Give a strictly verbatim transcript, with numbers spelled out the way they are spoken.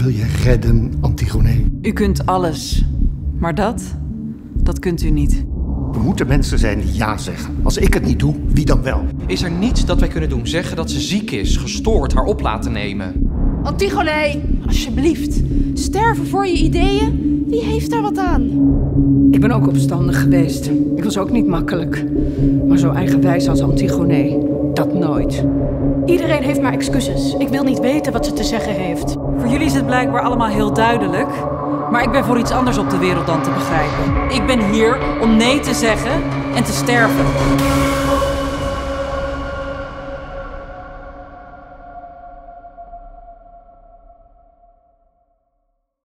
wil je redden, Antigone? U kunt alles. Maar dat, dat kunt u niet. We moeten mensen zijn die ja zeggen. Als ik het niet doe, wie dan wel? Is er niets dat wij kunnen doen? Zeggen dat ze ziek is, gestoord, haar op laten nemen. Antigone, alsjeblieft. Sterven voor je ideeën? Wie heeft daar wat aan? Ik ben ook opstandig geweest. Ik was ook niet makkelijk. Maar zo eigenwijs als Antigone, dat nooit. Iedereen heeft maar excuses. Ik wil niet weten wat ze te zeggen heeft. Voor jullie is het blijkbaar allemaal heel duidelijk. Maar ik ben voor iets anders op de wereld dan te begrijpen. Ik ben hier om nee te zeggen en te sterven.